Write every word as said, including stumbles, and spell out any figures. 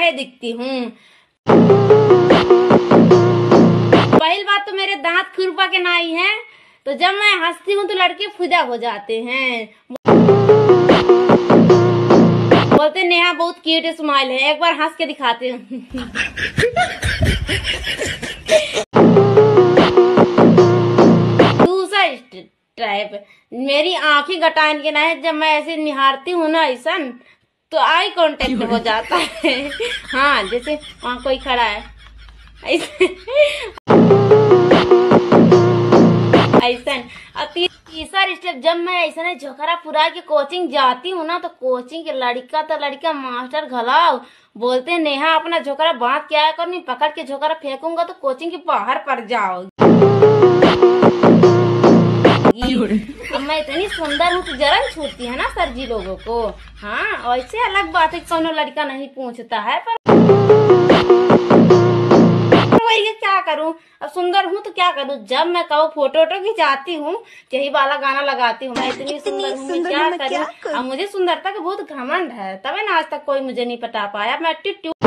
मैं दिखती हूँ। पहली बात तो मेरे दांत खुरपा के नाई हैं, तो जब मैं हंसती हूँ तो लड़के फुदा हो जाते हैं। बोलते नेहा बहुत क्यूट स्माइल है, एक बार हंस के दिखाते हूँ। दूसरा टाइप, मेरी आंखें गटान के ना है, जब मैं ऐसे निहारती हूँ ना ऐसा, तो आई कांटेक्ट हो जाता है। हाँ, जैसे वहाँ कोई खड़ा है ऐसे ऐसा। अब तीसरा स्टेप, जब मैं ऐसा ना झोकरा पुरा के कोचिंग जाती हूँ ना, तो कोचिंग के लड़का तो लड़का मास्टर घलाओ बोलते हैं नेहा अपना झोकरा बांध के आया कर, नहीं पकड़ के झोकरा फेंकूंगा तो कोचिंग के बाहर पड़ जाओ। अब मैं इतनी सुंदर हूँ तो जलन छूटती है ना सर जी लोगों को। हाँ, ऐसे अलग बात है, कोनो लड़का नहीं पूछता है, पर वही क्या करूं, अब सुंदर हूँ तो क्या करूं। जब मैं कहो फोटो वोटो खिंचाती हूँ, यही वाला गाना लगाती हूँ, मैं इतनी सुंदर हूँ, मैं क्या करूं। अब मुझे सुंदरता का बहुत घमंड है, तभी ना आज तक कोई मुझे नहीं पटा पाया। मैं टिट्टू